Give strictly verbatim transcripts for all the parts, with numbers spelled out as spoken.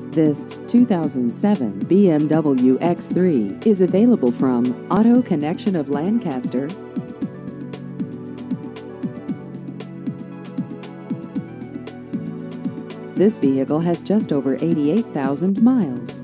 This two thousand seven B M W X three is available from Auto Connection of Lancaster. This vehicle has just over eighty-eight thousand miles.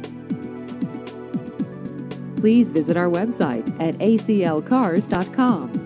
Please visit our website at A C L cars dot com.